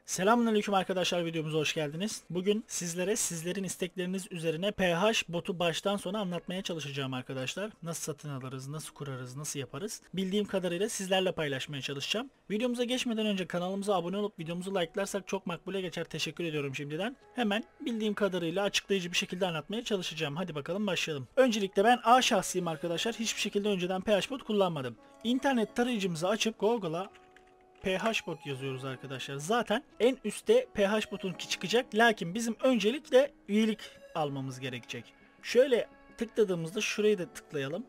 Selamünaleyküm arkadaşlar, videomuza hoş geldiniz. Bugün sizlere sizlerin istekleriniz üzerine PH botu baştan sona anlatmaya çalışacağım arkadaşlar. Nasıl satın alırız, nasıl kurarız, nasıl yaparız? Bildiğim kadarıyla sizlerle paylaşmaya çalışacağım. Videomuza geçmeden önce kanalımıza abone olup videomuzu like'larsak çok makbule geçer. Teşekkür ediyorum şimdiden. Hemen bildiğim kadarıyla açıklayıcı bir şekilde anlatmaya çalışacağım. Hadi bakalım başlayalım. Öncelikle ben A şahsıyım arkadaşlar. Hiçbir şekilde önceden PH bot kullanmadım. İnternet tarayıcımızı açıp Google'a PHbot yazıyoruz arkadaşlar. Zaten en üstte PHbot'un ki çıkacak. Lakin bizim öncelikle üyelik almamız gerekecek. Şöyle tıkladığımızda şurayı da tıklayalım.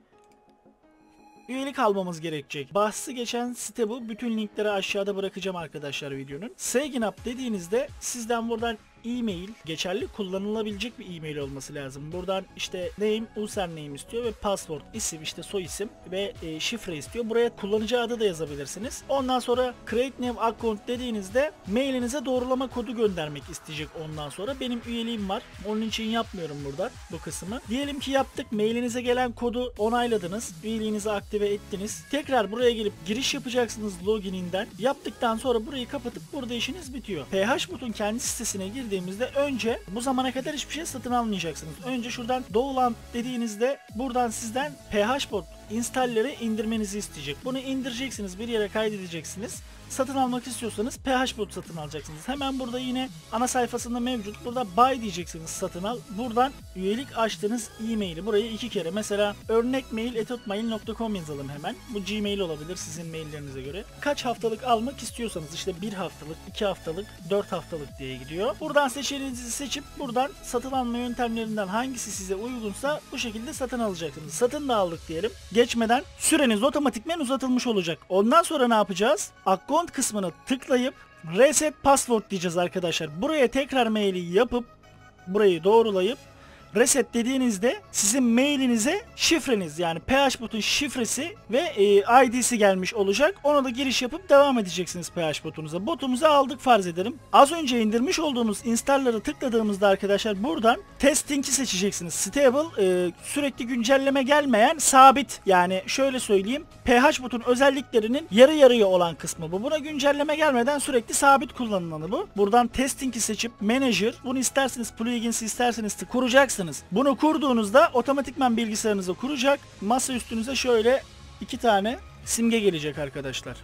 Üyelik almamız gerekecek. Bahsi geçen site bu. Bütün linkleri aşağıda bırakacağım arkadaşlar videonun. Sign up dediğinizde sizden buradan e-mail, geçerli kullanılabilecek bir e-mail olması lazım. Buradan işte name, username istiyor ve password, isim, işte soy isim ve şifre istiyor. Buraya kullanıcı adı da yazabilirsiniz. Ondan sonra create new account dediğinizde mailinize doğrulama kodu göndermek isteyecek ondan sonra. Benim üyeliğim var. Onun için yapmıyorum burada bu kısmı. Diyelim ki yaptık. Mailinize gelen kodu onayladınız. Üyeliğinizi aktive ettiniz. Tekrar buraya gelip giriş yapacaksınız logininden. Yaptıktan sonra burayı kapatıp burada işiniz bitiyor. PHbot'un kendi sitesine girdiğimizde önce bu zamana kadar hiçbir şey satın almayacaksınız. Önce şuradan download dediğinizde buradan sizden PHbot installeri indirmenizi isteyecek. Bunu indireceksiniz, bir yere kaydedeceksiniz. Satın almak istiyorsanız PHbot satın alacaksınız. Hemen burada yine ana sayfasında mevcut. Burada buy diyeceksiniz, satın al. Buradan üyelik açtığınız e-maili buraya 2 kere. Mesela örnek mail@hotmail.com yazalım hemen. Bu Gmail olabilir sizin maillerinize göre. Kaç haftalık almak istiyorsanız işte 1 haftalık, 2 haftalık, 4 haftalık diye gidiyor. Buradan seçeneğinizi seçip buradan satın alma yöntemlerinden hangisi size uygunsa bu şekilde satın alacaksınız. Satın da aldık diyelim. Geçmeden süreniz otomatikmen uzatılmış olacak. Ondan sonra ne yapacağız? Account kısmına tıklayıp reset password diyeceğiz arkadaşlar. Buraya tekrar maili yapıp burayı doğrulayıp reset dediğinizde sizin mailinize şifreniz, yani PHbot'un şifresi ve ID'si gelmiş olacak. Ona da giriş yapıp devam edeceksiniz PHbot'unuza. Botumuzu aldık farz edelim. Az önce indirmiş olduğumuz installer'ı tıkladığımızda arkadaşlar buradan testing'i seçeceksiniz. Stable, sürekli güncelleme gelmeyen, sabit. Yani şöyle söyleyeyim. PHbot'un özelliklerinin yarı yarıya olan kısmı bu. Buna güncelleme gelmeden sürekli sabit kullanılanı bu. Buradan testing'i seçip manager, bunu isterseniz plugins'i isterseniz kuracaksınız. Bunu kurduğunuzda otomatikman bilgisayarınıza kuracak. Masa üstünüze şöyle 2 tane simge gelecek arkadaşlar.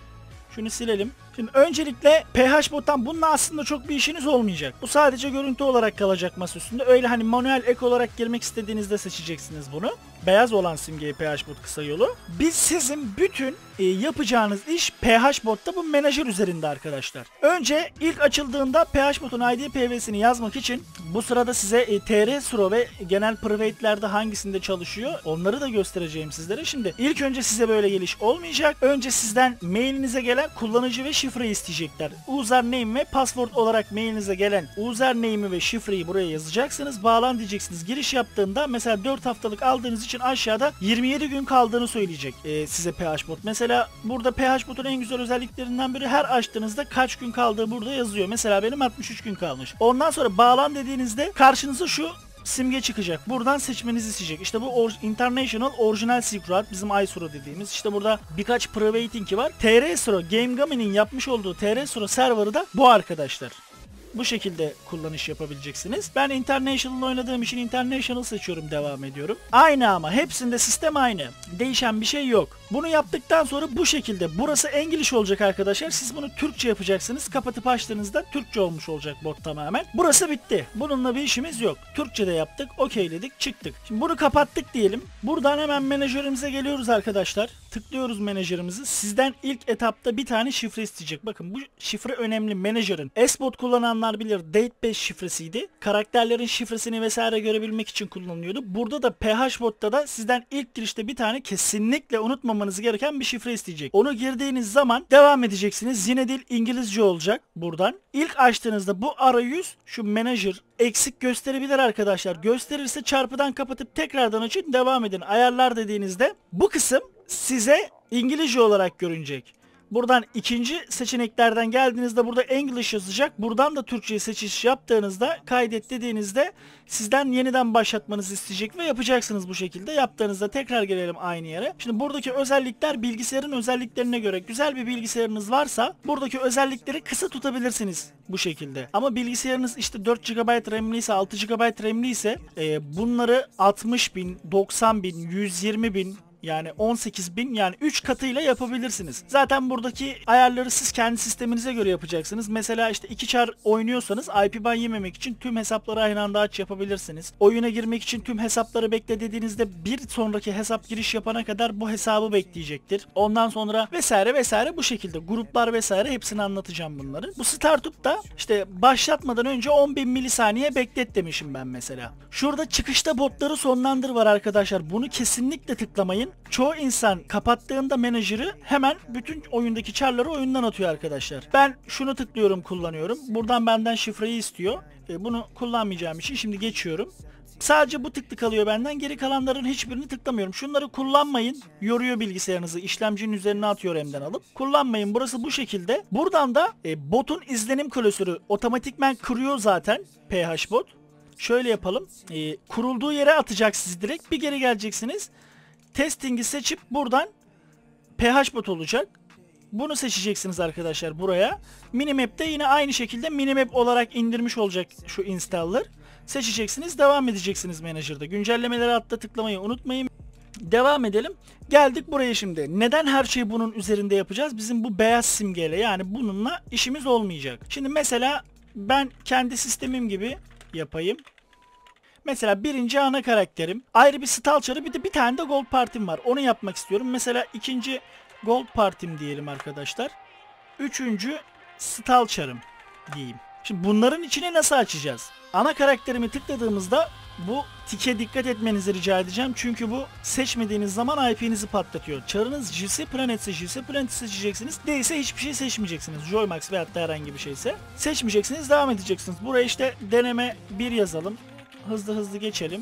Şunu silelim. Şimdi öncelikle PHbot'tan bununla aslında çok bir işiniz olmayacak. Bu sadece görüntü olarak kalacak masa üstünde. Öyle hani manuel ek olarak girmek istediğinizde seçeceksiniz bunu. Beyaz olan simgeyi PHbot kısa yolu. Biz sizin bütün yapacağınız iş PHbot'ta bu menajer üzerinde arkadaşlar. Önce ilk açıldığında PHbot'un ID PV'sini yazmak için bu sırada size TR Suro ve genel private'lerde hangisinde çalışıyor onları da göstereceğim sizlere. Şimdi ilk önce size böyle geliş olmayacak. Önce sizden mailinize gelen kullanıcı ve şifreyi isteyecekler. Username ve password olarak mailinize gelen username'i ve şifreyi buraya yazacaksınız. Bağlan diyeceksiniz. Giriş yaptığında mesela 4 haftalık aldığınız için aşağıda 27 gün kaldığını söyleyecek size PHbot. Mesela burada PHbot'un en güzel özelliklerinden biri, her açtığınızda kaç gün kaldığı burada yazıyor. Mesela benim 63 gün kalmış. Ondan sonra bağlan dediğinizde karşınıza şu simge çıkacak. Buradan seçmenizi isteyecek. İşte bu International Original Secret, bizim iSuro dediğimiz. İşte burada birkaç private'inki var. TR Suro, GameGummy'nin yapmış olduğu TR Suro serverı da bu arkadaşlar. Bu şekilde kullanış yapabileceksiniz. Ben International oynadığım için International seçiyorum, devam ediyorum. Aynı, ama hepsinde sistem aynı. Değişen bir şey yok. Bunu yaptıktan sonra bu şekilde, burası İngiliz olacak arkadaşlar. Siz bunu Türkçe yapacaksınız. Kapatıp açtığınızda Türkçe olmuş olacak bot tamamen. Burası bitti. Bununla bir işimiz yok. Türkçe'de yaptık, okeyledik, çıktık. Şimdi bunu kapattık diyelim. Buradan hemen menajerimize geliyoruz arkadaşlar. Tıklıyoruz menajerimizi. Sizden ilk etapta bir tane şifre isteyecek. Bakın bu şifre önemli menajerin. S-bot kullananlar bilir, Datebase şifresiydi. Karakterlerin şifresini vesaire görebilmek için kullanılıyordu. Burada da PHbot'ta da sizden ilk girişte bir tane kesinlikle unutmamanız gereken bir şifre isteyecek. Onu girdiğiniz zaman devam edeceksiniz. Yine dil İngilizce olacak buradan. İlk açtığınızda bu arayüz, şu menajer eksik gösterebilir arkadaşlar. Gösterirse çarpıdan kapatıp tekrardan açın, devam edin. Ayarlar dediğinizde bu kısım size İngilizce olarak görünecek. Buradan ikinci seçeneklerden geldiğinizde burada English yazacak. Buradan da Türkçe'ye seçiş yaptığınızda, kaydet dediğinizde sizden yeniden başlatmanızı isteyecek ve yapacaksınız bu şekilde. Yaptığınızda tekrar gelelim aynı yere. Şimdi buradaki özellikler bilgisayarın özelliklerine göre. Güzel bir bilgisayarınız varsa buradaki özellikleri kısa tutabilirsiniz bu şekilde. Ama bilgisayarınız işte 4 GB RAM'li ise, 6 GB RAM'li ise bunları 60.000, 90.000, 120.000, yani 18.000, yani 3 katıyla yapabilirsiniz. Zaten buradaki ayarları siz kendi sisteminize göre yapacaksınız. Mesela işte 2 çar oynuyorsanız IP ban yememek için tüm hesapları aynı anda aç yapabilirsiniz. Oyuna girmek için tüm hesapları bekle dediğinizde bir sonraki hesap giriş yapana kadar bu hesabı bekleyecektir. Ondan sonra vesaire vesaire, bu şekilde gruplar vesaire hepsini anlatacağım bunları. Bu startup'ta işte başlatmadan önce 10.000 milisaniye beklet demişim ben mesela. Şurada çıkışta botları sonlandır var arkadaşlar. Bunu kesinlikle tıklamayın. Çoğu insan kapattığında menajeri hemen bütün oyundaki çarları oyundan atıyor arkadaşlar. Ben şunu tıklıyorum, kullanıyorum. Buradan benden şifreyi istiyor. Bunu kullanmayacağım için şimdi geçiyorum. Sadece bu tıklı kalıyor benden. Geri kalanların hiçbirini tıklamıyorum. Şunları kullanmayın. Yoruyor bilgisayarınızı. İşlemcinin üzerine atıyor RAM'den alıp. Kullanmayın. Burası bu şekilde. Buradan da botun izlenim klasörü otomatikman kuruyor zaten. PHBot. Şöyle yapalım. Kurulduğu yere atacak sizi direkt. Bir geri geleceksiniz. Testing'i seçip buradan PHBot olacak. Bunu seçeceksiniz arkadaşlar buraya. Minimap'te yine aynı şekilde Minimap olarak indirmiş olacak şu installer. Seçeceksiniz, devam edeceksiniz menajerde. Güncellemeleri altta tıklamayı unutmayın. Devam edelim. Geldik buraya şimdi. Neden her şeyi bunun üzerinde yapacağız? Bizim bu beyaz simgeyle, yani bununla işimiz olmayacak. Şimdi mesela ben kendi sistemim gibi yapayım. Mesela birinci ana karakterim. Ayrı bir stalçarı, bir de bir tane de gold partim var. Onu yapmak istiyorum. Mesela ikinci gold partim diyelim arkadaşlar. Üçüncü stalçarım diyeyim. Şimdi bunların içine nasıl açacağız? Ana karakterimi tıkladığımızda bu tike dikkat etmenizi rica edeceğim. Çünkü bu seçmediğiniz zaman IP'nizi patlatıyor. Çarınız GC Planet ise GC Planet'i seçeceksiniz. Değilse hiçbir şey seçmeyeceksiniz. Joymax veyahut da herhangi bir şeyse. Seçmeyeceksiniz, devam edeceksiniz. Buraya işte deneme 1 yazalım. Hızlı geçelim.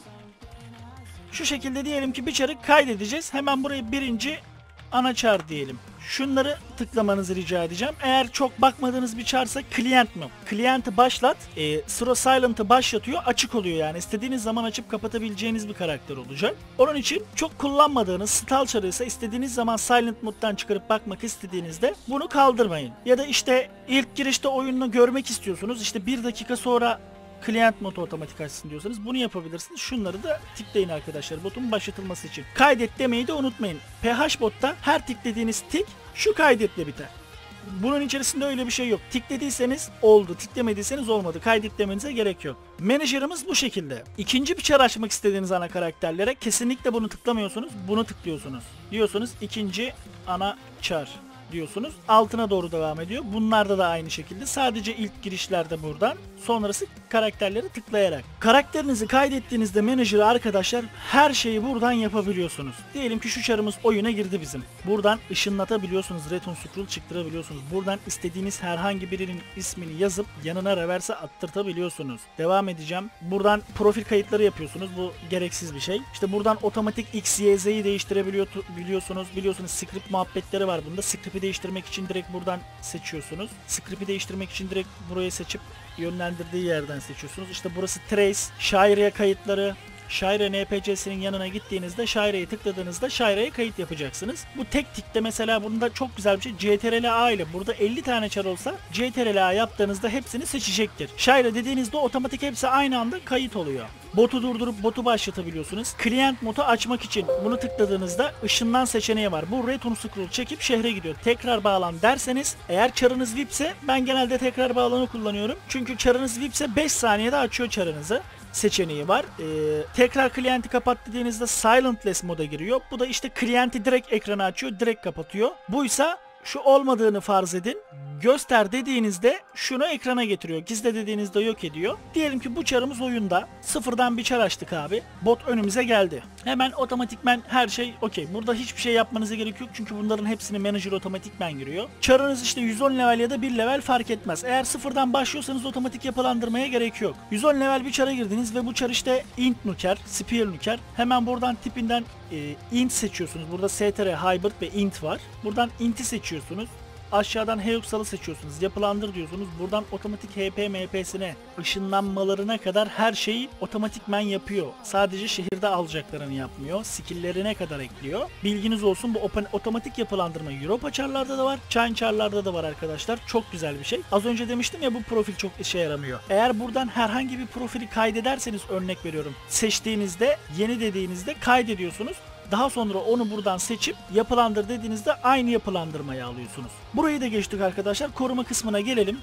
Şu şekilde diyelim ki bir çarı kaydedeceğiz. Hemen buraya birinci ana çar diyelim. Şunları tıklamanızı rica edeceğim. Eğer çok bakmadığınız bir çarsa Client mı? Client'ı başlat. Sıra Silent'ı başlatıyor. Açık oluyor yani. İstediğiniz zaman açıp kapatabileceğiniz bir karakter olacak. Onun için çok kullanmadığınız stall çarı ise istediğiniz zaman Silent moddan çıkarıp bakmak istediğinizde bunu kaldırmayın. Ya da işte ilk girişte oyununu görmek istiyorsunuz. İşte 1 dakika sonra Client modu otomatik açsın diyorsanız bunu yapabilirsiniz. Şunları da tıklayın arkadaşlar botun başlatılması için. Kaydet demeyi de unutmayın. PHBot'ta her tıkladığınız tik şu kaydetle biter. Bunun içerisinde öyle bir şey yok. Tıkladıysanız oldu, tıklamediyseniz olmadı. Kaydet demenize gerek yok. Menajerimiz bu şekilde. İkinci bir çar açmak istediğiniz ana karakterlere kesinlikle bunu tıklamıyorsunuz. Bunu tıklıyorsunuz. Diyorsunuz ikinci ana çar diyorsunuz. Altına doğru devam ediyor. Bunlarda da aynı şekilde. Sadece ilk girişlerde buradan. Sonrası karakterleri tıklayarak. Karakterinizi kaydettiğinizde menajeri arkadaşlar her şeyi buradan yapabiliyorsunuz. Diyelim ki şu çarımız oyuna girdi bizim. Buradan ışınlatabiliyorsunuz. Return scroll çıktırabiliyorsunuz. Buradan istediğiniz herhangi birinin ismini yazıp yanına reverse attırtabiliyorsunuz. Devam edeceğim. Buradan profil kayıtları yapıyorsunuz. Bu gereksiz bir şey. İşte buradan otomatik X, Y, Z'yi değiştirebiliyorsunuz. Biliyorsunuz script muhabbetleri var bunda. Script'i değiştirmek için direkt buradan seçiyorsunuz. Script'i değiştirmek için direkt buraya seçip yönlendirdiği yerden seçiyorsunuz. İşte burası Trace, Shireye kayıtları. Shire NPC'sinin yanına gittiğinizde Shire'yi tıkladığınızda Shire'ye kayıt yapacaksınız. Bu tek tikte mesela bunda çok güzel bir şey. CTRL-A ile burada 50 tane çar olsa CTRL-A yaptığınızda hepsini seçecektir. Shire dediğinizde otomatik hepsi aynı anda kayıt oluyor. Botu durdurup botu başlatabiliyorsunuz. Client modu açmak için bunu tıkladığınızda ışından seçeneği var. Bu return scroll çekip şehre gidiyor. Tekrar bağlan derseniz, eğer çarınız VIP ise ben genelde tekrar bağlanı kullanıyorum. Çünkü çarınız VIP ise 5 saniyede açıyor çarınızı seçeneği var. Tekrar klienti kapat dediğinizde Silentless moda giriyor. Bu da işte klienti direkt ekrana açıyor, direkt kapatıyor. Buysa şu olmadığını farz edin. Göster dediğinizde şunu ekrana getiriyor. Gizle dediğinizde yok ediyor. Diyelim ki bu çarımız oyunda. Sıfırdan bir çar açtık abi. Bot önümüze geldi. Hemen otomatikmen her şey okey. Burada hiçbir şey yapmanıza gerek yok. Çünkü bunların hepsini manager otomatikmen giriyor. Çarınız işte 110 level ya da 1 level fark etmez. Eğer sıfırdan başlıyorsanız otomatik yapılandırmaya gerek yok. 110 level bir çara girdiniz ve bu çar işte int nuker, spear nuker. Hemen buradan tipinden int seçiyorsunuz. Burada str, hybrid ve int var. Buradan int'i seçiyorsunuz. Aşağıdan Heuxal'ı seçiyorsunuz. Yapılandır diyorsunuz. Buradan otomatik HP MP'sine, ışınlanmalarına kadar her şeyi otomatikmen yapıyor. Sadece şehirde alacaklarını yapmıyor. Skill'lerine kadar ekliyor. Bilginiz olsun, bu otomatik yapılandırma Europa çarlarda da var. Chain çarlarda da var arkadaşlar. Çok güzel bir şey. Az önce demiştim ya, bu profil çok işe yaramıyor. Eğer buradan herhangi bir profili kaydederseniz, örnek veriyorum, seçtiğinizde, yeni dediğinizde kaydediyorsunuz. Daha sonra onu buradan seçip yapılandır dediğinizde aynı yapılandırmayı alıyorsunuz. Burayı da geçtik arkadaşlar. Koruma kısmına gelelim.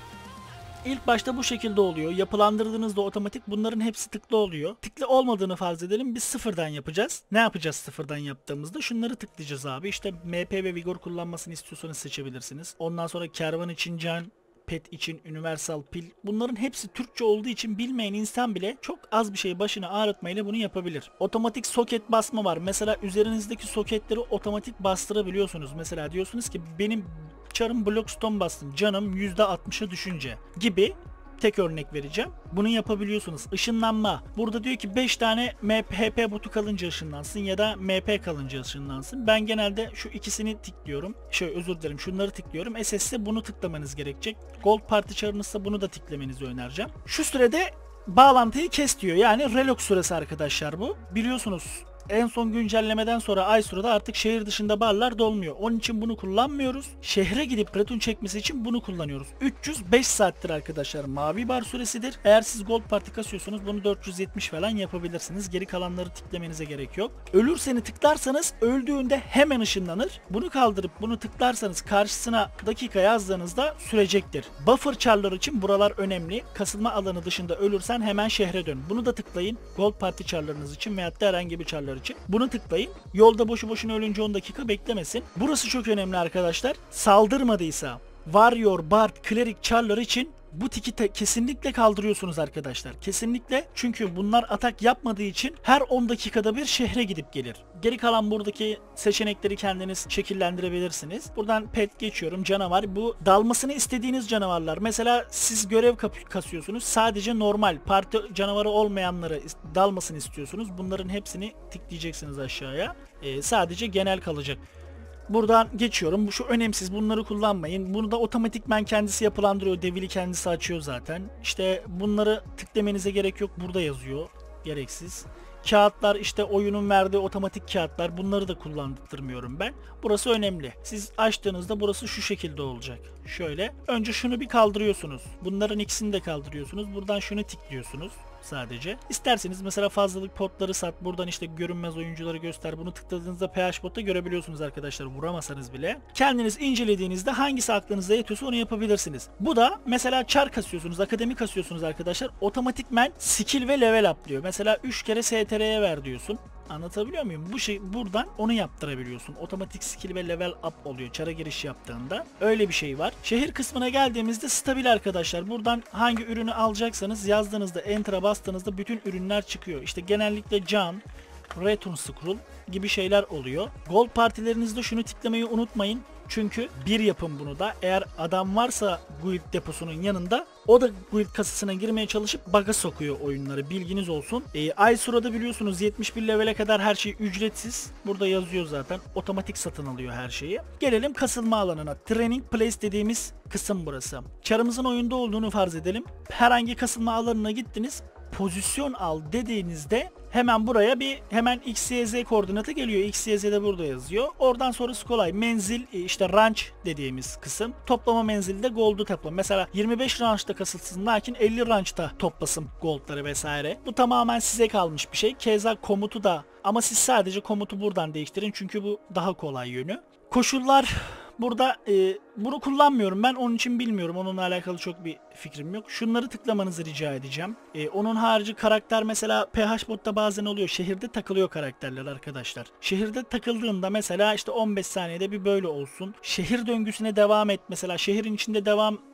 İlk başta bu şekilde oluyor. Yapılandırdığınızda otomatik bunların hepsi tıklı oluyor. Tıklı olmadığını farz edelim. Biz sıfırdan yapacağız. Ne yapacağız sıfırdan yaptığımızda? Şunları tıklayacağız abi. İşte MP ve Vigor kullanmasını istiyorsanız seçebilirsiniz. Ondan sonra kervan için can, pet için universal pil. Bunların hepsi Türkçe olduğu için bilmeyen insan bile çok az bir şey başına ağrıtmayla bunu yapabilir. Otomatik soket basma var. Mesela üzerinizdeki soketleri otomatik bastırabiliyorsunuz. Mesela diyorsunuz ki benim çarım Blockstone bastım, canım %60'a düşünce gibi. Tek örnek vereceğim. Bunu yapabiliyorsunuz. Işınlanma. Burada diyor ki 5 tane HP botu kalınca ışınlansın ya da MP kalınca ışınlansın. Ben genelde şu ikisini tıklıyorum. Özür dilerim, şunları tıklıyorum. SS'de bunu tıklamanız gerekecek. Gold Parti çarınızsa bunu da tıklamenizi önereceğim. Şu sürede bağlantıyı kes diyor. Yani relox süresi arkadaşlar bu. Biliyorsunuz en son güncellemeden sonra Aysur'da artık şehir dışında barlar dolmuyor. Onun için bunu kullanmıyoruz. Şehre gidip return çekmesi için bunu kullanıyoruz. 305 saattir arkadaşlar mavi bar süresidir. Eğer siz Gold Parti kasıyorsanız bunu 470 falan yapabilirsiniz. Geri kalanları tıklamenize gerek yok. Ölürseni tıklarsanız öldüğünde hemen ışınlanır. Bunu kaldırıp bunu tıklarsanız karşısına dakika yazdığınızda sürecektir. Buffer çarlar için buralar önemli. Kasılma alanı dışında ölürsen hemen şehre dön. Bunu da tıklayın. Gold Parti çarlarınız için veyahut da herhangi bir çarlar için. Bunu tıklayın. Yolda boşu boşuna ölünce 10 dakika beklemesin. Burası çok önemli arkadaşlar. Saldırmadıysa Warrior, Bard, Cleric çarlar için bu tiki kesinlikle kaldırıyorsunuz arkadaşlar. Kesinlikle, çünkü bunlar atak yapmadığı için her 10 dakikada bir şehre gidip gelir. Geri kalan buradaki seçenekleri kendiniz şekillendirebilirsiniz. Buradan pet geçiyorum. Canavar. Bu dalmasını istediğiniz canavarlar. Mesela siz görev kasıyorsunuz. Sadece normal parti canavarı olmayanları dalmasını istiyorsunuz. Bunların hepsini tıklayacaksınız aşağıya. Sadece genel kalacak. Buradan geçiyorum. Bu şu önemsiz. Bunları kullanmayın. Bunu da otomatikman kendisi yapılandırıyor. Devili kendisi açıyor zaten. İşte bunları tıklamenize gerek yok. Burada yazıyor. Gereksiz. Kağıtlar, işte oyunun verdiği otomatik kağıtlar. Bunları da kullandırmıyorum ben. Burası önemli. Siz açtığınızda burası şu şekilde olacak. Şöyle. Önce şunu bir kaldırıyorsunuz. Bunların ikisini de kaldırıyorsunuz. Buradan şunu tıklıyorsunuz sadece. İsterseniz mesela fazlalık potları sat. Buradan işte görünmez oyuncuları göster. Bunu tıkladığınızda PH botta görebiliyorsunuz arkadaşlar. Vuramasanız bile. Kendiniz incelediğinizde hangisi aklınıza yetiyorsa onu yapabilirsiniz. Bu da mesela çar kasıyorsunuz, akademi kasıyorsunuz arkadaşlar. Otomatikmen skill ve level atlıyor. Mesela 3 kere STR'ye ver diyorsun. Anlatabiliyor muyum? Bu şey, buradan onu yaptırabiliyorsun. Otomatik skill ve level up oluyor çara giriş yaptığında. Öyle bir şey var. Şehir kısmına geldiğimizde stabil arkadaşlar. Buradan hangi ürünü alacaksanız yazdığınızda enter'a bastığınızda bütün ürünler çıkıyor. İşte genellikle can, return scroll gibi şeyler oluyor. Gold partilerinizde şunu tıklamayı unutmayın. Çünkü bir yapın bunu da. Eğer adam varsa guild deposunun yanında, o da guild kasasına girmeye çalışıp bug'a sokuyor oyunları. Bilginiz olsun. Aysur'da biliyorsunuz 71 levele kadar her şey ücretsiz. Burada yazıyor zaten. Otomatik satın alıyor her şeyi. Gelelim kasılma alanına. Training place dediğimiz kısım burası. Çarımızın oyunda olduğunu farz edelim. Herhangi kasılma alanına gittiniz. Pozisyon al dediğinizde hemen buraya hemen XYZ koordinatı geliyor. XYZ de burada yazıyor. Oradan sonrası kolay. Menzil, işte ranch dediğimiz kısım. Toplama menzilde gold'u toplam. Mesela 25 ranch'ta kasılsın, lakin 50 ranch'ta toplasın gold'ları vesaire. Bu tamamen size kalmış bir şey. Keza komutu da, ama siz sadece komutu buradan değiştirin çünkü bu daha kolay yönü. Koşullar burada bunu kullanmıyorum ben, onun için bilmiyorum. Onunla alakalı çok bir fikrim yok. Şunları tıklamanızı rica edeceğim. Onun harici karakter, mesela PH bot'ta bazen oluyor. Şehirde takılıyor karakterler arkadaşlar. Şehirde takıldığında mesela işte 15 saniyede bir böyle olsun. Şehir döngüsüne devam et. Mesela şehrin içinde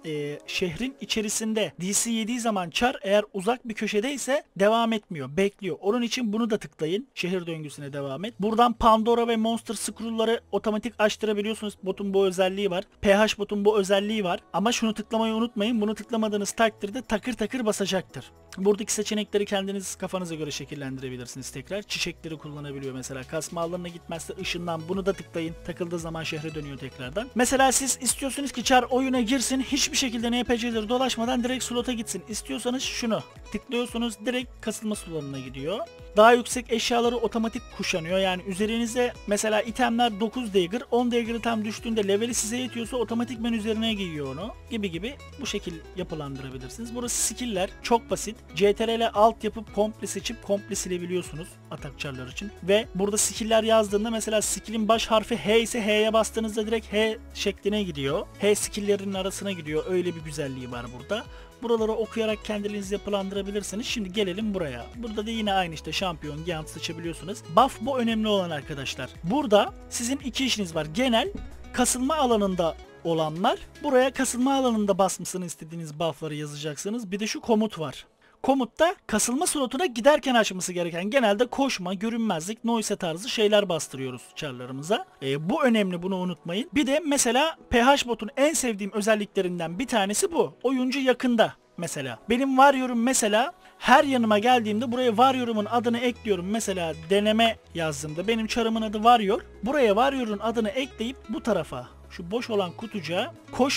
şehrin içerisinde DC yediği zaman çar eğer uzak bir köşedeyse devam etmiyor. Bekliyor. Onun için bunu da tıklayın. Şehir döngüsüne devam et. Buradan Pandora ve Monster Scroll'ları otomatik açtırabiliyorsunuz. Botun bu özelliği var. PH botun bu özelliği var. Ama şunu tıklamayı unutmayın. Bunu tıklamadığınız takdirde takır takır basacaktır. Buradaki seçenekleri kendiniz kafanıza göre şekillendirebilirsiniz tekrar. Çiçekleri kullanabiliyor mesela. Kasma alanına gitmezse ışından bunu da tıklayın. Takıldığı zaman şehre dönüyor tekrardan. Mesela siz istiyorsunuz ki Char oyuna girsin. Hiçbir şekilde NPC'leri dolaşmadan direkt slota gitsin. İstiyorsanız şunu tıklıyorsunuz. Direkt kasılma slotuna gidiyor. Daha yüksek eşyaları otomatik kuşanıyor. Yani üzerinize mesela itemler 9 dagger, 10 dagger'ı tam düştüğünde leveli size yetiyorsa otomatikmen üzerine giyiyor onu. Gibi bu şekil yapılandırabilirsiniz. Burası skill'ler çok basit. CTRL alt yapıp komple seçip komple silebiliyorsunuz atakçılar için. Ve burada skill'ler yazdığında mesela skill'in baş harfi H ise H'ye bastığınızda direkt H şekline gidiyor. H skill'lerin arasına gidiyor. Öyle bir güzelliği var burada. Buraları okuyarak kendiniz yapılandırabilirsiniz. Şimdi gelelim buraya. Burada da yine aynı işte şampiyon, Giant seçebiliyorsunuz. Buff bu önemli olan arkadaşlar. Burada sizin iki işiniz var. Genel kasılma alanında olanlar, buraya kasılma alanında basmasını istediğiniz buff'ları yazacaksınız. Bir de şu komut var. Komutta kasılma slotuna giderken açması gereken genelde koşma, görünmezlik, noise tarzı şeyler bastırıyoruz çarlarımıza. Bu önemli, bunu unutmayın. Bir de mesela PH botun en sevdiğim özelliklerinden bir tanesi bu. Oyuncu yakında mesela. Benim Warrior'um mesela her yanıma geldiğimde buraya Warrior'umun adını ekliyorum. Mesela deneme yazdığımda benim çarımın adı Warrior. Buraya Warrior'un adını ekleyip bu tarafa şu boş olan kutucuğa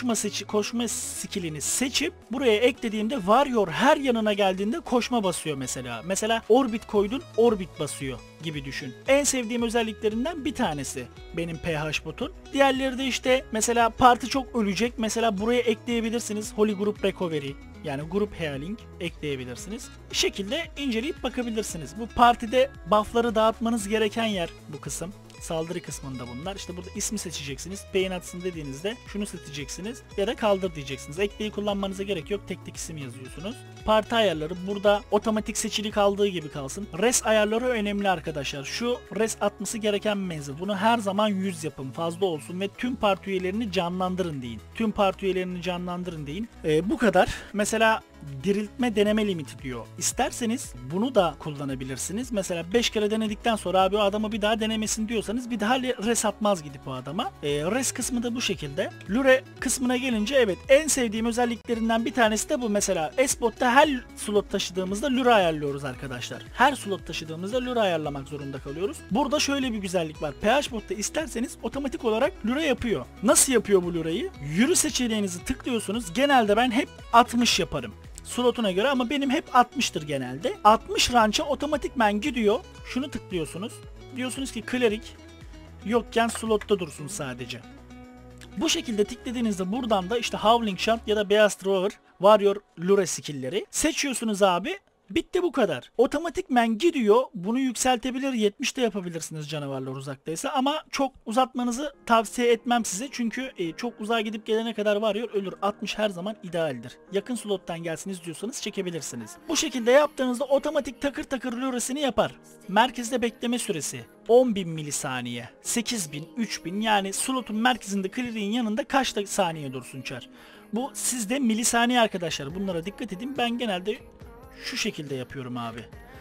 koşma skillini seçip buraya eklediğimde Warrior her yanına geldiğinde koşma basıyor mesela. Mesela orbit koydun, orbit basıyor gibi düşün. En sevdiğim özelliklerinden bir tanesi benim PH botun. Diğerleri de işte mesela parti çok ölecek. Mesela buraya ekleyebilirsiniz Holy Group Recovery. Yani grup healing ekleyebilirsiniz. Bir şekilde inceleyip bakabilirsiniz. Bu partide buff'ları dağıtmanız gereken yer bu kısım. Saldırı kısmında bunlar. İşte burada ismi seçeceksiniz. Beyin atsın dediğinizde şunu seçeceksiniz ya da kaldır diyeceksiniz. Ekleyi kullanmanıza gerek yok. Tek tek isim yazıyorsunuz. Parti ayarları burada otomatik seçili kaldığı gibi kalsın. Res ayarları önemli arkadaşlar. Şu res atması gereken menzil. Bunu her zaman 100 yapın. Fazla olsun ve tüm parti üyelerini canlandırın deyin. Tüm parti üyelerini canlandırın deyin. Bu kadar. Mesela diriltme deneme limiti diyor. İsterseniz bunu da kullanabilirsiniz. Mesela 5 kere denedikten sonra abi o adamı bir daha denemesin diyorsanız bir daha res atmaz gidip o adama. Res kısmı da bu şekilde. Lure kısmına gelince evet en sevdiğim özelliklerinden bir tanesi de bu. Mesela S-Bot'ta her slot taşıdığımızda lure ayarlıyoruz arkadaşlar. Her slot taşıdığımızda lure ayarlamak zorunda kalıyoruz. Burada şöyle bir güzellik var. PH-Bot'ta isterseniz otomatik olarak lure yapıyor. Nasıl yapıyor bu lureyi? Yürü seçeneğinizi tıklıyorsunuz. Genelde ben hep 60 yaparım slotuna göre ama benim hep 60'tır genelde. 60 rança otomatikmen gidiyor. Şunu tıklıyorsunuz. Diyorsunuz ki klerik yokken slotta dursun sadece. Bu şekilde tıkladığınızda buradan da işte Howling Shant ya da Beyaz Thrower, Warrior Lure skill'leri seçiyorsunuz abi. Bitti bu kadar. Otomatikmen gidiyor. Bunu yükseltebilir. 70'te yapabilirsiniz canavarlar uzaktaysa. Ama çok uzatmanızı tavsiye etmem size. Çünkü çok uzağa gidip gelene kadar varıyor. Ölür. 60 her zaman idealdir. Yakın slottan gelsin istiyorsanız çekebilirsiniz. Bu şekilde yaptığınızda otomatik takır takır luresini yapar. Merkezde bekleme süresi 10.000 milisaniye. 8.000, 3.000 yani slotun merkezinde clear'in yanında kaç saniye dursun çar. Bu sizde milisaniye arkadaşlar. Bunlara dikkat edin. Ben genelde şu şekilde yapıyorum abi.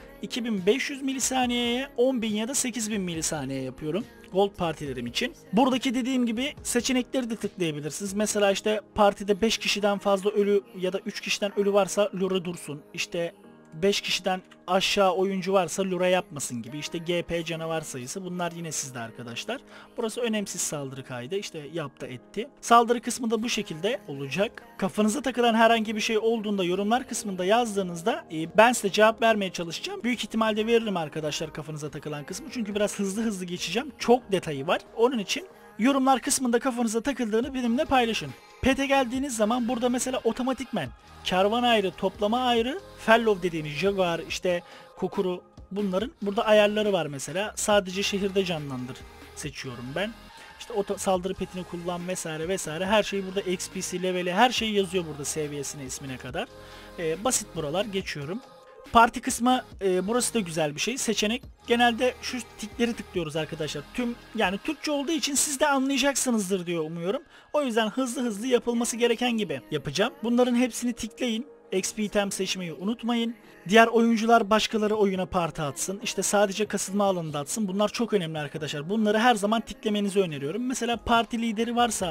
2500 milisaniyeye 10.000 ya da 8.000 milisaniye yapıyorum. Gold partilerim için. Buradaki dediğim gibi seçenekleri de tıklayabilirsiniz. Mesela işte partide 5 kişiden fazla ölü ya da 3 kişiden ölü varsa lure dursun. İşte 5 kişiden aşağı oyuncu varsa lure yapmasın gibi. İşte GP canavar sayısı bunlar yine sizde arkadaşlar. Burası önemsiz saldırı kaydı. İşte yaptı etti. Saldırı kısmı da bu şekilde olacak. Kafanıza takılan herhangi bir şey olduğunda yorumlar kısmında yazdığınızda ben size cevap vermeye çalışacağım. Büyük ihtimalle veririm arkadaşlar kafanıza takılan kısmı. Çünkü biraz hızlı geçeceğim. Çok detayı var. Onun için yorumlar kısmında kafanıza takıldığını benimle paylaşın. Pet'e geldiğiniz zaman burada mesela otomatikmen kervan ayrı, toplama ayrı, fellow dediğimiz jaguar, işte kokuru bunların burada ayarları var mesela. Sadece şehirde canlandır seçiyorum ben. İşte saldırı petini kullan vesaire vesaire. Her şey burada XP'si, leveli her şey yazıyor burada seviyesine, ismine kadar. Basit buralar geçiyorum. Parti kısmı burası da güzel bir şey. Seçenek genelde şu tikleri tıklıyoruz arkadaşlar. Yani Türkçe olduğu için siz de anlayacaksınızdır diyor umuyorum. O yüzden hızlı yapılması gereken gibi yapacağım. Bunların hepsini tikleyin. XP item seçmeyi unutmayın. Diğer oyuncular başkaları oyuna parti atsın. İşte sadece kasılma alanında atsın. Bunlar çok önemli arkadaşlar. Bunları her zaman tiklemenizi öneriyorum. Mesela parti lideri varsa abi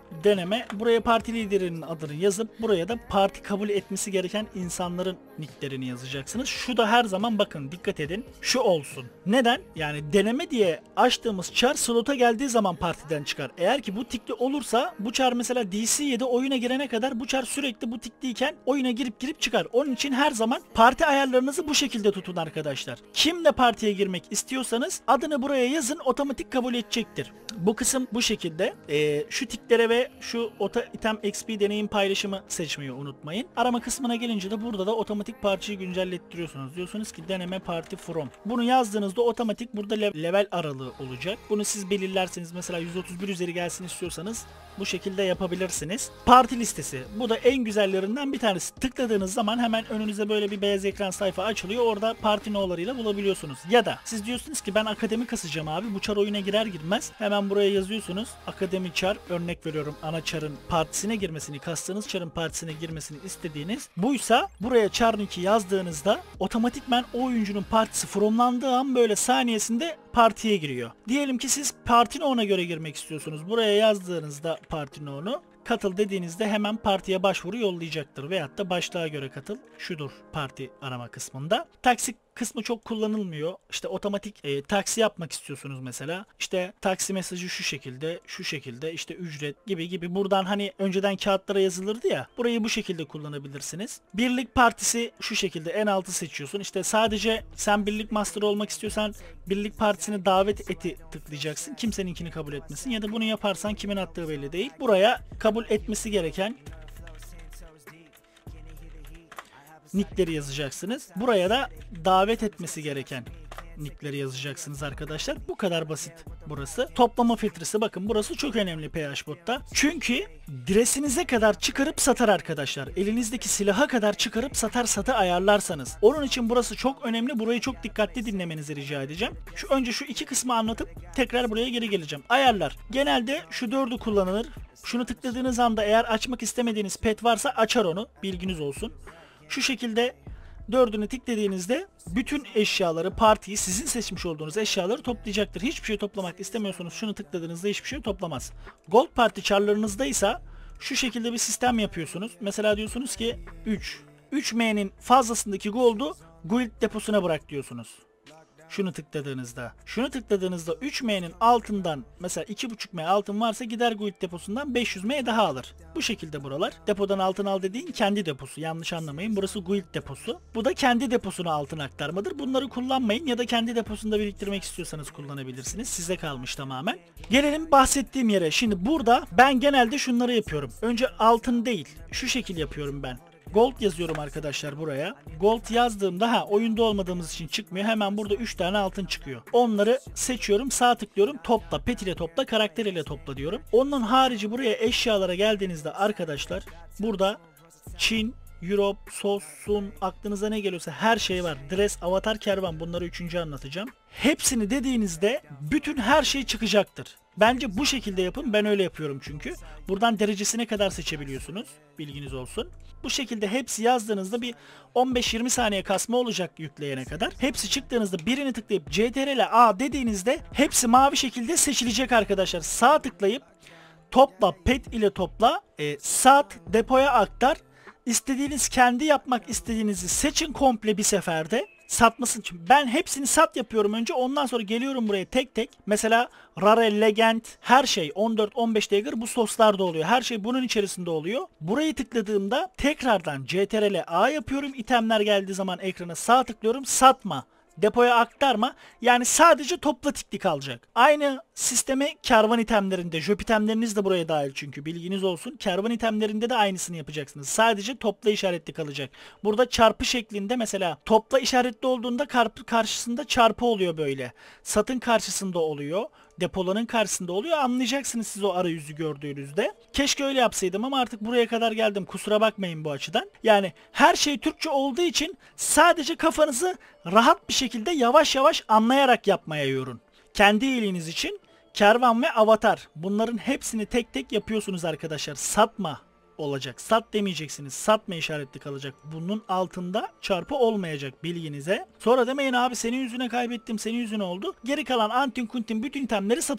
deneme. Buraya parti liderinin adını yazıp buraya da parti kabul etmesi gereken insanların nicklerini yazacaksınız. Şu da her zaman bakın dikkat edin. Şu olsun. Neden? Yani deneme diye açtığımız char slota geldiği zaman partiden çıkar. Eğer ki bu tikli olursa bu char mesela DC7 oyuna girene kadar bu char sürekli bu tikliyken oyuna girip çıkar. Onun için her zaman parti ayarlarınızı bu şekilde tutun arkadaşlar. Kimle partiye girmek istiyorsanız adını buraya yazın, otomatik kabul edecektir. Bu kısım bu şekilde. Şu tiklere ve şu item XP deneyim paylaşımı seçmeyi unutmayın. Arama kısmına gelince de burada da otomatik parçayı güncellettiriyorsunuz. Diyorsunuz ki deneme parti from. Bunu yazdığınızda otomatik burada level aralığı olacak. Bunu siz belirlerseniz mesela 131 üzeri gelsin istiyorsanız bu şekilde yapabilirsiniz. Parti listesi. Bu da en güzellerinden bir tanesi. Tıkladığınız zaman hemen önünüze böyle bir beyaz ekran sayfa açılıyor. Orada parti no'larıyla bulabiliyorsunuz. Ya da siz diyorsunuz ki ben akademi kasacağım abi. Bu char oyuna girer girmez hemen buraya yazıyorsunuz. Akademi char, örnek veriyorum, ana char'ın partisine girmesini, kastığınız char'ın partisine girmesini istediğiniz buysa buraya char nick'i yazdığınızda otomatikman o oyuncunun partisi fromlandığı an böyle saniyesinde partiye giriyor. Diyelim ki siz parti no'una göre girmek istiyorsunuz. Buraya yazdığınızda parti no'nu katıl dediğinizde hemen partiye başvuru yollayacaktır. Veyahut da başlığa göre katıl. Şudur parti arama kısmında. Taksi kısmı çok kullanılmıyor. İşte otomatik taksi yapmak istiyorsunuz mesela. İşte taksi mesajı şu şekilde işte ücret gibi buradan hani önceden kağıtlara yazılırdı ya. Burayı bu şekilde kullanabilirsiniz. Birlik partisi şu şekilde en altı seçiyorsun. İşte sadece sen birlik master olmak istiyorsan birlik partisine davet eti tıklayacaksın. Kimseninkini kabul etmesin ya da bunu yaparsan kimin attığı belli değil. Buraya kabul etmesi gereken nickleri yazacaksınız. Buraya da davet etmesi gereken nickleri yazacaksınız arkadaşlar. Bu kadar basit burası. Toplama filtresi, bakın burası çok önemli PHBot'ta. Çünkü dresinize kadar çıkarıp satar arkadaşlar. Elinizdeki silaha kadar çıkarıp satı ayarlarsanız. Onun için burası çok önemli. Burayı çok dikkatli dinlemenizi rica edeceğim. Önce şu iki kısmı anlatıp tekrar buraya geri geleceğim. Ayarlar. Genelde şu 4'ü kullanılır. Şunu tıkladığınız anda eğer açmak istemediğiniz pet varsa açar onu. Bilginiz olsun. Şu şekilde 4'ünü tıkladığınızda bütün eşyaları, partiyi, sizin seçmiş olduğunuz eşyaları toplayacaktır. Hiçbir şey toplamak istemiyorsunuz. Şunu tıkladığınızda hiçbir şey toplamaz. Gold parti charlarınızda ise şu şekilde bir sistem yapıyorsunuz. Mesela diyorsunuz ki 3M'nin fazlasındaki gold'u guild deposuna bırak diyorsunuz. Şunu tıkladığınızda 3M'nin altından mesela 2.5M altın varsa gider guild deposundan 500M daha alır. Bu şekilde buralar. Depodan altın al dediğin kendi deposu. Yanlış anlamayın. Burası guild deposu. Bu da kendi deposuna altın aktarmadır. Bunları kullanmayın ya da kendi deposunda biriktirmek istiyorsanız kullanabilirsiniz. Size kalmış tamamen. Gelelim bahsettiğim yere. Şimdi burada ben genelde şunları yapıyorum. Önce altın değil. Şu şekil yapıyorum ben. Gold yazıyorum arkadaşlar buraya. Gold yazdığımda oyunda olmadığımız için çıkmıyor. Hemen burada 3 tane altın çıkıyor. Onları seçiyorum. Sağ tıklıyorum. Topla. Pet ile topla. Karakter ile topla diyorum. Onun harici buraya eşyalara geldiğinizde arkadaşlar burada Çin, Europe, sos, sun, aklınıza ne geliyorsa her şey var. Dress, avatar, kervan, bunları 3. anlatacağım. Hepsini dediğinizde bütün her şey çıkacaktır. Bence bu şekilde yapın. Ben öyle yapıyorum çünkü. Buradan derecesine kadar seçebiliyorsunuz. Bilginiz olsun. Bu şekilde hepsi yazdığınızda bir 15-20 saniye kasma olacak yükleyene kadar. Hepsi çıktığınızda birini tıklayıp CTRL A dediğinizde hepsi mavi şekilde seçilecek arkadaşlar. Sağ tıklayıp topla, pet ile topla, sat, depoya aktar. İstediğiniz, kendi yapmak istediğinizi seçin komple bir seferde. Satmasın için. Ben hepsini sat yapıyorum önce. Ondan sonra geliyorum buraya tek tek. Mesela Rare, Legend, her şey 14-15 dagger bu soslarda oluyor. Her şey bunun içerisinde oluyor. Burayı tıkladığımda tekrardan CTRL A yapıyorum. İtemler geldiği zaman ekrana sağ tıklıyorum. Satma. Depoya aktarma. Yani sadece topla tikli kalacak. Aynı sisteme kervan itemlerinde, job itemleriniz de buraya dahil çünkü bilginiz olsun. Kervan itemlerinde de aynısını yapacaksınız. Sadece topla işaretli kalacak. Burada çarpı şeklinde mesela topla işaretli olduğunda karşısında çarpı oluyor böyle. Satın karşısında oluyor. Depoların karşısında oluyor. Anlayacaksınız siz o arayüzü gördüğünüzde. Keşke öyle yapsaydım ama artık buraya kadar geldim. Kusura bakmayın bu açıdan. Yani her şey Türkçe olduğu için sadece kafanızı rahat bir şekilde yavaş yavaş anlayarak yapmaya yorun. Kendi iyiliğiniz için kervan ve avatar. Bunların hepsini tek tek yapıyorsunuz arkadaşlar. Satma olacak. Sat demeyeceksiniz. Satma işaretli kalacak. Bunun altında çarpı olmayacak bilginize. Sonra demeyin abi senin yüzüne kaybettim, senin yüzüne oldu. Geri kalan antin kuntin bütün itemleri satacak.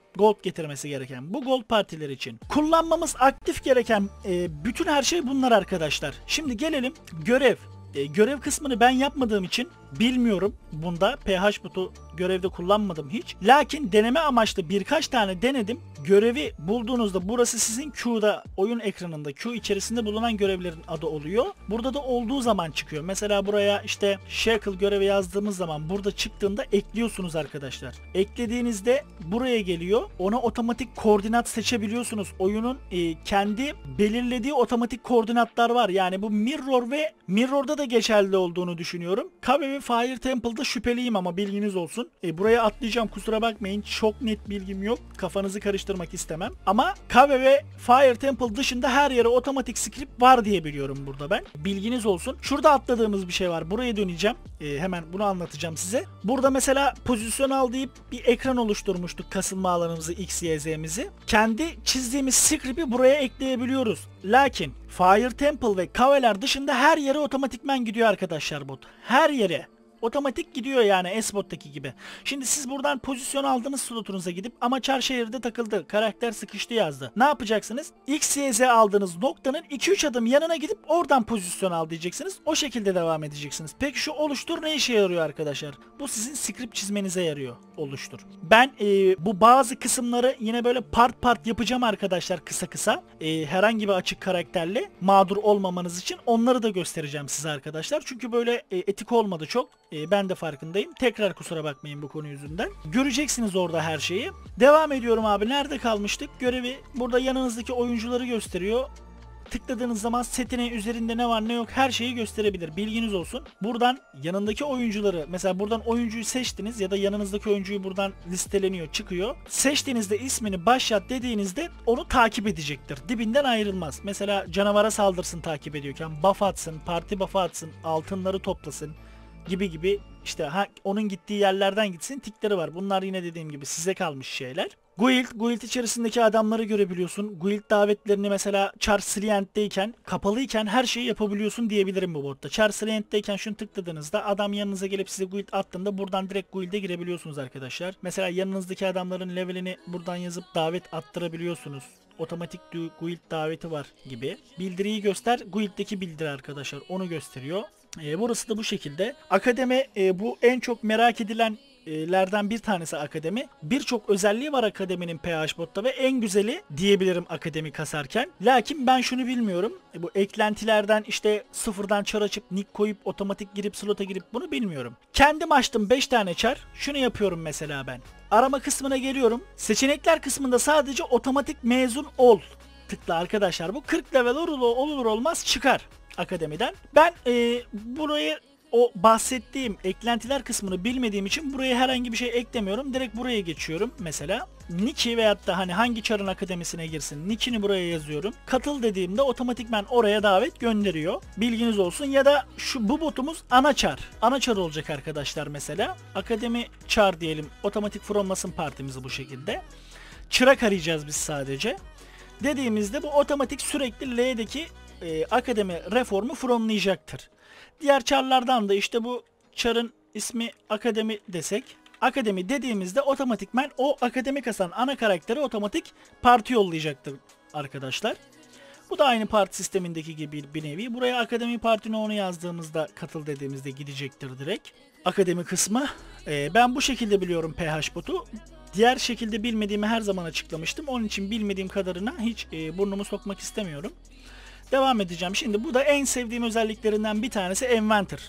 Gold getirmesi gereken bu gold partiler için kullanmamız aktif gereken bütün her şey bunlar arkadaşlar. Şimdi gelelim görev. Görev kısmını ben yapmadığım için bilmiyorum. Bunda PH botu görevde kullanmadım hiç. Lakin deneme amaçlı birkaç tane denedim. Görevi bulduğunuzda burası sizin Q'da, oyun ekranında Q içerisinde bulunan görevlerin adı oluyor. Burada da olduğu zaman çıkıyor. Mesela buraya işte Shackle görevi yazdığımız zaman burada çıktığında ekliyorsunuz arkadaşlar. Eklediğinizde buraya geliyor. Ona otomatik koordinat seçebiliyorsunuz. Oyunun kendi belirlediği otomatik koordinatlar var. Yani bu Mirror ve Mirror'da da geçerli olduğunu düşünüyorum. Kabe ve Fire Temple'da şüpheliyim ama bilginiz olsun. Buraya atlayacağım, kusura bakmayın. Çok net bilgim yok. Kafanızı karıştırmak istemem. Ama Kabe ve Fire Temple dışında her yere otomatik script var diye biliyorum burada ben. Bilginiz olsun. Şurada atladığımız bir şey var. Buraya döneceğim. Hemen bunu anlatacağım size. Burada mesela pozisyon al deyip bir ekran oluşturmuştuk. Kasılma alanımızı, X, Y, Z'mizi. Kendi çizdiğimiz script'i buraya ekleyebiliyoruz. Lakin Fire Temple ve Kave'ler dışında her yere otomatikmen gidiyor arkadaşlar bot. Her yere. Otomatik gidiyor yani S-Bot'taki gibi. Şimdi siz buradan pozisyon aldığınız slotunuza gidip ama Çarşehir'de takıldı, karakter sıkıştı yazdı. Ne yapacaksınız? X, Y, Z aldığınız noktanın 2-3 adım yanına gidip oradan pozisyon al diyeceksiniz. O şekilde devam edeceksiniz. Peki şu oluştur ne işe yarıyor arkadaşlar? Bu sizin script çizmenize yarıyor. Oluştur. Ben bu bazı kısımları yine böyle part yapacağım arkadaşlar, kısa kısa. Herhangi bir açık karakterle mağdur olmamanız için onları da göstereceğim size arkadaşlar. Çünkü böyle etik olmadı çok. Ben de farkındayım. Tekrar kusura bakmayın bu konu yüzünden. Göreceksiniz orada her şeyi. Devam ediyorum abi. Nerede kalmıştık? Görevi burada yanınızdaki oyuncuları gösteriyor. Tıkladığınız zaman setine üzerinde ne var ne yok her şeyi gösterebilir. Bilginiz olsun. Buradan yanındaki oyuncuları, mesela buradan oyuncuyu seçtiniz ya da yanınızdaki oyuncuyu buradan listeleniyor, çıkıyor. Seçtiğinizde ismini başlat dediğinizde onu takip edecektir. Dibinden ayrılmaz. Mesela canavara saldırsın takip ediyorken, buff atsın, parti buff atsın, altınları toplasın gibi işte onun gittiği yerlerden gitsin tikleri var. Bunlar yine dediğim gibi size kalmış şeyler. Guild içerisindeki adamları görebiliyorsun. Guild davetlerini mesela Char Slient'teyken, kapalıyken her şeyi yapabiliyorsun diyebilirim bu botta. Char Slient'teyken şunu tıkladığınızda adam yanınıza gelip size guild attığında buradan direkt guild'e girebiliyorsunuz arkadaşlar. Mesela yanınızdaki adamların levelini buradan yazıp davet attırabiliyorsunuz. Otomatik guild daveti var gibi. Bildiriyi göster. Guild'deki bildiri arkadaşlar. Onu gösteriyor. Burası da bu şekilde. Akademi bu en çok merak edilenlerden bir tanesi akademi. Birçok özelliği var akademinin PHBot'ta ve en güzeli diyebilirim akademi kasarken. Lakin ben şunu bilmiyorum. Bu eklentilerden işte sıfırdan çar açıp nick koyup otomatik girip slota girip bunu bilmiyorum. Kendim açtım 5 tane çar. Şunu yapıyorum mesela ben. Arama kısmına geliyorum. Seçenekler kısmında sadece otomatik mezun ol tıkla arkadaşlar. Bu 40 level olur olmaz çıkar akademiden. Ben burayı o bahsettiğim eklentiler kısmını bilmediğim için buraya herhangi bir şey eklemiyorum. Direkt buraya geçiyorum mesela. Nick'i veyahut da hani hangi çarın akademisine girsin. Nick'ini buraya yazıyorum. Katıl dediğimde otomatikman oraya davet gönderiyor. Bilginiz olsun. Ya da bu botumuz ana çar. Ana çar olacak arkadaşlar mesela. Akademi çar diyelim. Otomatik formasın partimizi bu şekilde. Çırak arayacağız biz sadece. Dediğimizde bu otomatik sürekli L'deki akademi reformu fronlayacaktır. Diğer çarlardan da işte bu çarın ismi akademi desek. Akademi dediğimizde otomatikmen o akademi kasan ana karakteri otomatik parti yollayacaktır arkadaşlar. Bu da aynı parti sistemindeki gibi bir nevi. Buraya akademi parti onu yazdığımızda katıl dediğimizde gidecektir direkt. Akademi kısmı. Ben bu şekilde biliyorum PHBot'u. Diğer şekilde bilmediğimi her zaman açıklamıştım. Onun için bilmediğim kadarına hiç burnumu sokmak istemiyorum. Devam edeceğim. Şimdi bu da en sevdiğim özelliklerinden bir tanesi Envanter.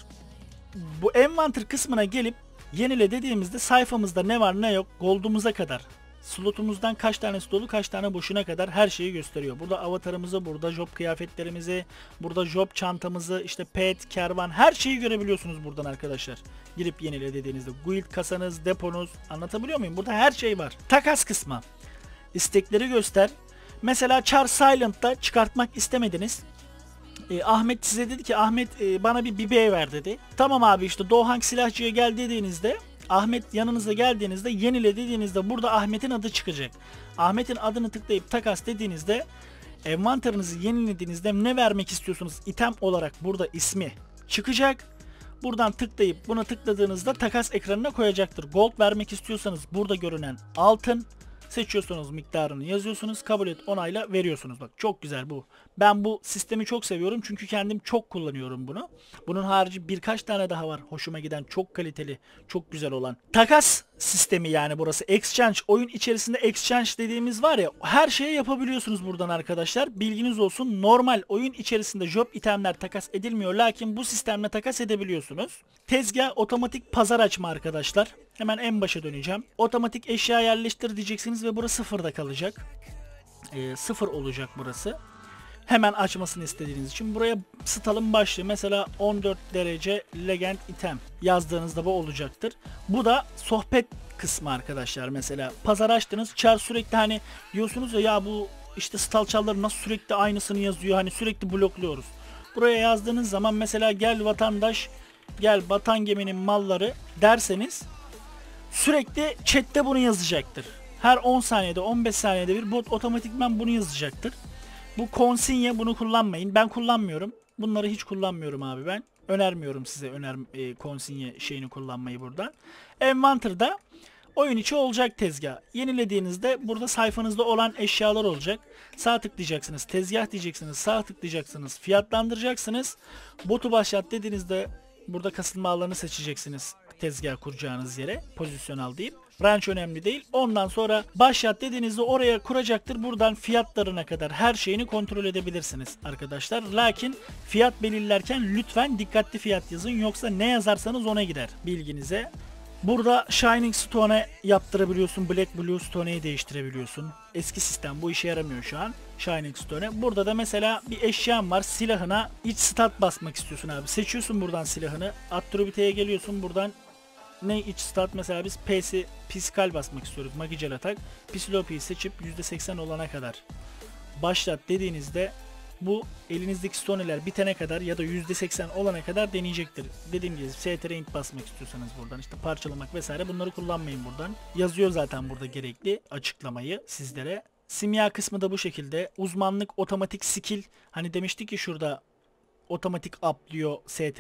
Bu Envanter kısmına gelip yenile dediğimizde sayfamızda ne var ne yok gold'umuza kadar, slotumuzdan kaç tanesi dolu kaç tane boşuna kadar her şeyi gösteriyor. Burada avatarımızı, burada job kıyafetlerimizi, burada job çantamızı, işte pet, kervan her şeyi görebiliyorsunuz buradan arkadaşlar. Girip yenile dediğinizde guild kasanız, deponuz, anlatabiliyor muyum? Burada her şey var. Takas kısmı. İstekleri göster. Mesela Char Silent'ta çıkartmak istemediniz. Ahmet size dedi ki Ahmet bana bir BB ver dedi. Tamam abi işte Doğank silahçıya gel dediğinizde Ahmet yanınıza geldiğinizde yenile dediğinizde burada Ahmet'in adı çıkacak. Ahmet'in adını tıklayıp takas dediğinizde envanterinizi yenilediğinizde ne vermek istiyorsunuz item olarak burada ismi çıkacak. Buradan tıklayıp buna tıkladığınızda takas ekranına koyacaktır. Gold vermek istiyorsanız burada görünen altın, Seçiyorsunuz, miktarını yazıyorsunuz. Kabul et, onayla veriyorsunuz. Bak çok güzel bu. Ben bu sistemi çok seviyorum çünkü kendim çok kullanıyorum bunu. Bunun harici birkaç tane daha var hoşuma giden, çok kaliteli, çok güzel olan. Takas sistemi yani burası. Exchange, oyun içerisinde exchange dediğimiz var ya, her şeyi yapabiliyorsunuz buradan arkadaşlar. Bilginiz olsun. Normal oyun içerisinde job itemler takas edilmiyor, lakin bu sistemle takas edebiliyorsunuz. Tezgah, otomatik pazar açma arkadaşlar. Hemen en başa döneceğim. Otomatik eşya yerleştir diyeceksiniz ve burası sıfırda kalacak. Sıfır olacak burası. Hemen açmasını istediğiniz için buraya stalın başlığı mesela 14 derece legend item yazdığınızda bu olacaktır. Bu da sohbet kısmı arkadaşlar. Mesela pazar açtınız, çar sürekli hani diyorsunuz ya bu işte stal çarları nasıl sürekli aynısını yazıyor, hani sürekli blokluyoruz. Buraya yazdığınız zaman mesela gel vatandaş, gel batan geminin malları derseniz sürekli chatte bunu yazacaktır. Her 10 saniyede 15 saniyede bir bot otomatikman bunu yazacaktır. Bu konsinye, bunu kullanmayın. Ben kullanmıyorum. Bunları hiç kullanmıyorum abi ben. Önermiyorum size konsinye şeyini kullanmayı buradan. Envanter'da oyun içi olacak tezgah. Yenilediğinizde burada sayfanızda olan eşyalar olacak. Sağ tıklayacaksınız. Tezgah diyeceksiniz. Sağ tıklayacaksınız. Fiyatlandıracaksınız. Botu başlat dediğinizde burada kasılma alanı seçeceksiniz. Tezgah kuracağınız yere pozisyon al deyip. Ranch önemli değil. Ondan sonra başlat dediğinizde oraya kuracaktır. Buradan fiyatlarına kadar her şeyini kontrol edebilirsiniz arkadaşlar. Lakin fiyat belirlerken lütfen dikkatli fiyat yazın. Yoksa ne yazarsanız ona gider. Bilginize. Burada Shining Stone'e yaptırabiliyorsun. Black Blue Stone'yi değiştirebiliyorsun. Eski sistem bu işe yaramıyor şu an. Shining Stone'e. Burada da mesela bir eşyan var. Silahına iç stat basmak istiyorsun abi. Seçiyorsun buradan silahını. Attribüteye geliyorsun. Buradan ne iç stat, mesela biz P'si physical basmak istiyoruz. Magicel atak. Psilopi'yi seçip %80 olana kadar başlat dediğinizde bu elinizdeki stoneler bitene kadar ya da %80 olana kadar deneyecektir. Dediğim gibi STR int basmak istiyorsanız buradan işte parçalamak vesaire bunları kullanmayın buradan. Yazıyor zaten burada gerekli açıklamayı sizlere. Simya kısmı da bu şekilde. Uzmanlık, otomatik skill. Hani demiştik ki şurada otomatik atlıyor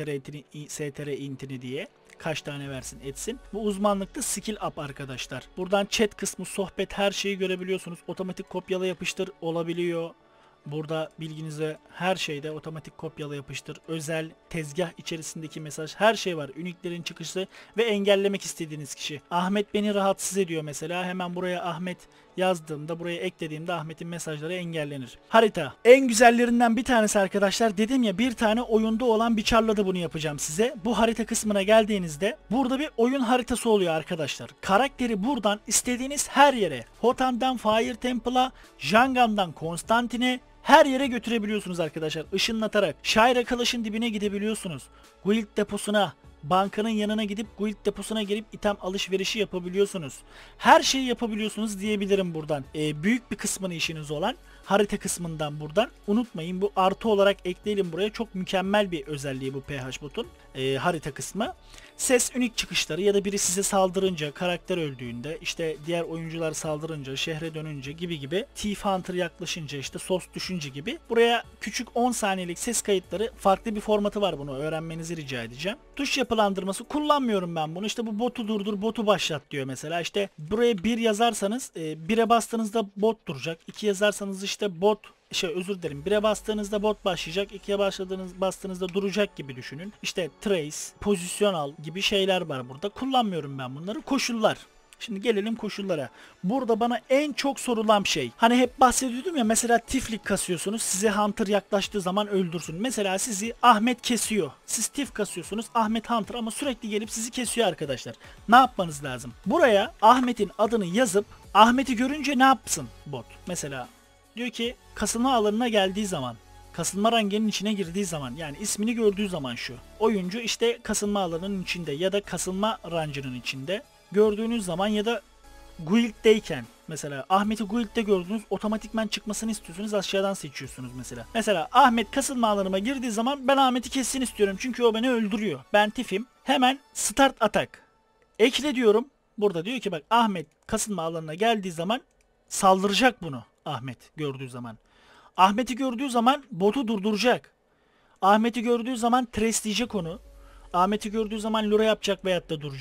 STR intini diye. Kaç tane versin etsin. Bu uzmanlıkta skill up arkadaşlar. Buradan chat kısmı, sohbet, her şeyi görebiliyorsunuz. Otomatik kopyala yapıştır olabiliyor. Burada bilginize her şeyde otomatik kopyala yapıştır, özel, tezgah içerisindeki mesaj, her şey var. Üniklerin çıkışı ve engellemek istediğiniz kişi. Ahmet beni rahatsız ediyor mesela. Hemen buraya Ahmet yazdığımda, buraya eklediğimde Ahmet'in mesajları engellenir. Harita. En güzellerinden bir tanesi arkadaşlar. Dedim ya, bir tane oyunda olan bir çarla da bunu yapacağım size. Bu harita kısmına geldiğinizde burada bir oyun haritası oluyor arkadaşlar. Karakteri buradan istediğiniz her yere, Hotan'dan Fire Temple'a, Jangan'dan Konstantin'e, her yere götürebiliyorsunuz arkadaşlar. Işınlatarak. Shire Kalaş'ın dibine gidebiliyorsunuz. Guild deposuna, bankanın yanına gidip guild deposuna gelip item alışverişi yapabiliyorsunuz. Her şeyi yapabiliyorsunuz diyebilirim buradan. Büyük bir kısmını işiniz olan harita kısmından buradan. Unutmayın, bu artı olarak ekleyelim buraya. Çok mükemmel bir özelliği bu PH botun harita kısmı. Ses ünik çıkışları ya da biri size saldırınca, karakter öldüğünde, işte diğer oyuncular saldırınca, şehre dönünce gibi, Thief Hunter yaklaşınca, işte sos düşünce gibi. Buraya küçük 10 saniyelik ses kayıtları, farklı bir formatı var, bunu öğrenmenizi rica edeceğim. Tuş yapılandırması kullanmıyorum ben bunu. İşte bu botu durdur, botu başlat diyor mesela. İşte buraya 1 yazarsanız 1'e bastığınızda bot duracak. 2 yazarsanız işte bot özür dilerim. 1'e bastığınızda bot başlayacak. 2'ye bastığınızda duracak gibi düşünün. İşte trace, pozisyon al gibi şeyler var burada. Kullanmıyorum ben bunları. Koşullar. Şimdi gelelim koşullara. Burada bana en çok sorulan şey. Hani hep bahsediyordum ya, mesela tiflik kasıyorsunuz. Size Hunter yaklaştığı zaman öldürsün. Mesela sizi Ahmet kesiyor. Siz tif kasıyorsunuz. Ahmet Hunter ama sürekli gelip sizi kesiyor arkadaşlar. Ne yapmanız lazım? Buraya Ahmet'in adını yazıp Ahmet'i görünce ne yapsın bot? Mesela diyor ki kasılma alanına geldiği zaman, kasılma rangenin içine girdiği zaman, yani ismini gördüğü zaman şu oyuncu işte kasılma alanının içinde ya da kasılma range'ının içinde gördüğünüz zaman ya da guild'deyken, mesela Ahmet'i guild'de gördünüz, otomatikman çıkmasını istiyorsunuz, aşağıdan seçiyorsunuz mesela. Mesela Ahmet kasılma alanıma girdiği zaman ben Ahmet'i kessin istiyorum çünkü o beni öldürüyor. Ben tifim. Hemen start atak. Ekle diyorum. Burada diyor ki bak, Ahmet kasılma alanına geldiği zaman saldıracak bunu. Ahmet gördüğü zaman. Ahmet'i gördüğü zaman botu durduracak. Ahmet'i gördüğü zaman traceleyecek onu. Ahmet'i gördüğü zaman lura yapacak veyahut da duracak.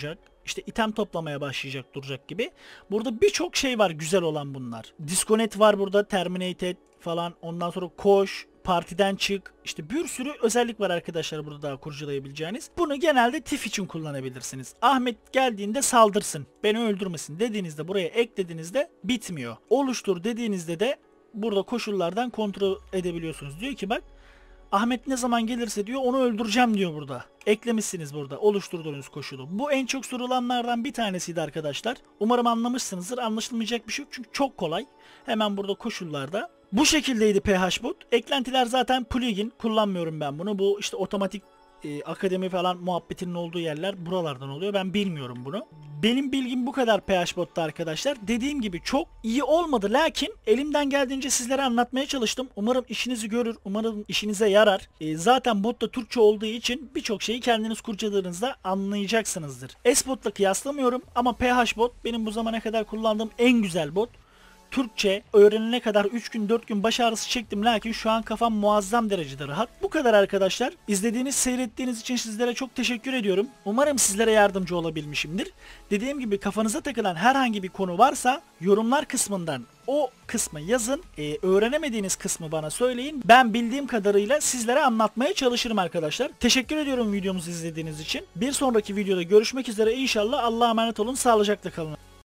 işte item toplamaya başlayacak, duracak gibi. Burada birçok şey var güzel olan bunlar. Disconnect var burada, Terminated falan, ondan sonra koş, partiden çık, işte bir sürü özellik var arkadaşlar burada daha kurcalayabileceğiniz. Bunu genelde tif için kullanabilirsiniz. Ahmet geldiğinde saldırsın, beni öldürmesin dediğinizde, buraya eklediğinizde bitmiyor. Oluştur dediğinizde de burada koşullardan kontrol edebiliyorsunuz. Diyor ki bak, Ahmet ne zaman gelirse diyor onu öldüreceğim diyor burada. Eklemişsiniz burada oluşturduğunuz koşulu. Bu en çok sorulanlardan bir tanesiydi arkadaşlar. Umarım anlamışsınızdır. Anlaşılmayacak bir şey yok çünkü çok kolay. Hemen burada koşullarda. Bu şekildeydi PHBot. Eklentiler zaten plugin. Kullanmıyorum ben bunu. Bu işte otomatik akademi falan muhabbetinin olduğu yerler buralardan oluyor. Ben bilmiyorum bunu. Benim bilgim bu kadar PHBot'ta arkadaşlar. Dediğim gibi çok iyi olmadı. Lakin elimden geldiğince sizlere anlatmaya çalıştım. Umarım işinizi görür. Umarım işinize yarar. Zaten bot da Türkçe olduğu için birçok şeyi kendiniz kurcaladığınızda anlayacaksınızdır. S-Bot'la kıyaslamıyorum ama PHBot benim bu zamana kadar kullandığım en güzel bot. Türkçe öğrenene kadar 3 gün 4 gün baş ağrısı çektim, lakin şu an kafam muazzam derecede rahat. Bu kadar arkadaşlar. İzlediğiniz, seyrettiğiniz için sizlere çok teşekkür ediyorum. Umarım sizlere yardımcı olabilmişimdir. Dediğim gibi kafanıza takılan herhangi bir konu varsa yorumlar kısmından o kısmı yazın. Öğrenemediğiniz kısmı bana söyleyin. Ben bildiğim kadarıyla sizlere anlatmaya çalışırım arkadaşlar. Teşekkür ediyorum videomuzu izlediğiniz için. Bir sonraki videoda görüşmek üzere inşallah. Allah'a emanet olun. Sağlıcakla kalın.